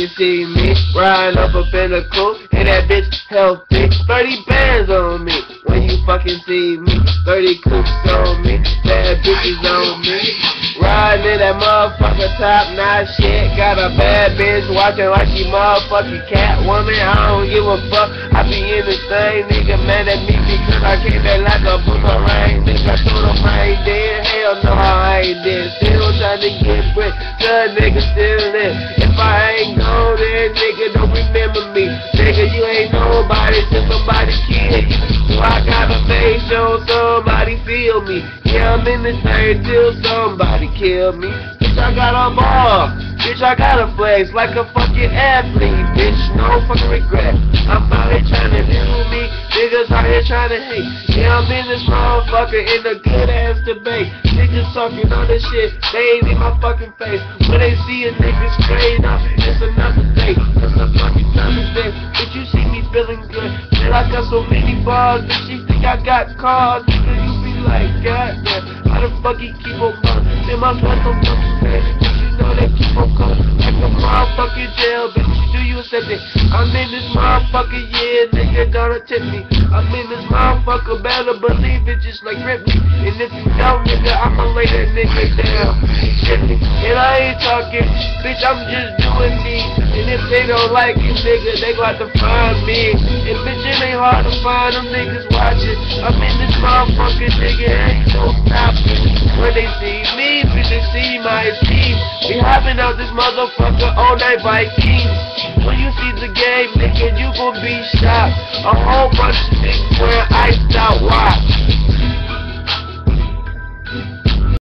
fucking see me riding up in the coupe, and that bitch healthy. 30 bands on me when you fucking see me. 30 coops on me, bad bitches on me. Riding in that motherfucker top notch shit. Got a bad bitch watching like she motherfucking Catwoman. I don't give a fuck. I be in the same nigga mad at me because I came back like a boomerang. Nigga told him I ain't dead. Hell no, I ain't dead. Still trying to get brick. The nigga still in. If I ain't gone there, nigga don't remember me. Nigga, you ain't nobody till somebody kill you. So I gotta make sure somebody feel me. Yeah, I'm in this thing till somebody kill me. Bitch, I got a ball. Bitch, I got a flex like a fucking athlete. Bitch, no fucking regret. I'm out here trying to do me. Niggas out here trying to hate. Yeah, I'm in this motherfucker in a good ass debate. Niggas talking all this shit. They ain't in my fucking face. When they see a nigga straight up, it's another day. It's a fucking another day. But you see me feeling good. Man, I got so many bars. Bitch, you think I got cars. Nigga, you be like, goddamn. How the fuck he keep on coming? Man, my blood don't come to me. But you know they keep on coming. Like a motherfucking jail, bitch. Do you accept it? I'm in this motherfucker, yeah, nigga gonna tip me. I'm in this motherfucker, better believe it, just like rip me. And if you don't, nigga, I'ma lay that nigga down. And I ain't talking, bitch, I'm just doing me. And if they don't like it, nigga, they got to find me. And bitch, it ain't hard to find them niggas watching. I'm in this motherfucker, nigga, ain't no stopping. When they see me, bitch, they see my team. We hopping out this motherfucker all night Vikings. When you see the game, nigga, you gon' be shocked. A whole bunch of niggas wearing iced out.